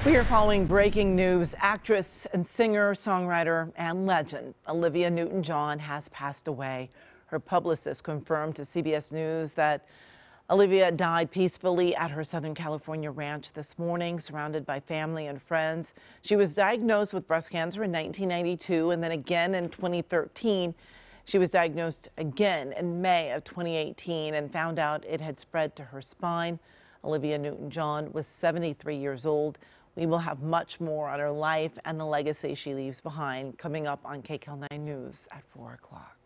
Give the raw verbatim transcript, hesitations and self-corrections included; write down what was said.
We are following breaking news. Actress and singer, songwriter, and legend Olivia Newton John has passed away. Her publicist confirmed to C B S News that Olivia died peacefully at her Southern California ranch this morning, surrounded by family and friends. She was diagnosed with breast cancer in nineteen ninety-two and then again in twenty thirteen. She was diagnosed again in May of twenty eighteen and found out it had spread to her spine. Olivia Newton John was seventy-three years old. We will have much more on her life and the legacy she leaves behind coming up on K C A L nine News at four o'clock.